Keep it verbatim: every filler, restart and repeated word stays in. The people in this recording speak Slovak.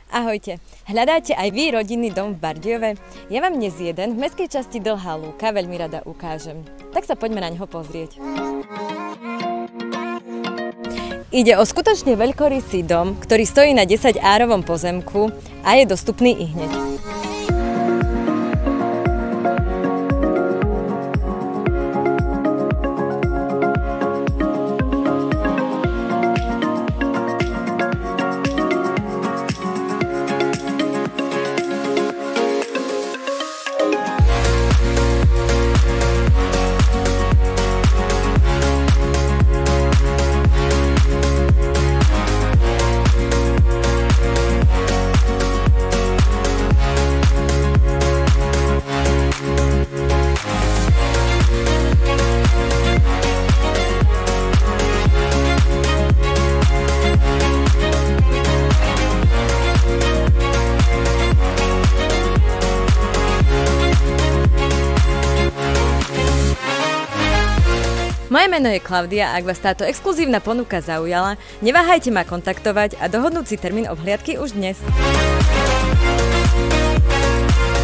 Ahojte, hľadáte aj vy rodinný dom v Bardejove? Ja vám dnes jeden v mestskej časti Dlhá Lúka veľmi rada ukážem. Tak sa poďme na ňo pozrieť. Ide o skutočne veľkorysý dom, ktorý stojí na desať árovom pozemku a je dostupný ihneď. Moje meno je Klaudia a ak vás táto exkluzívna ponuka zaujala, neváhajte ma kontaktovať a dohodnúť si termín obhliadky už dnes.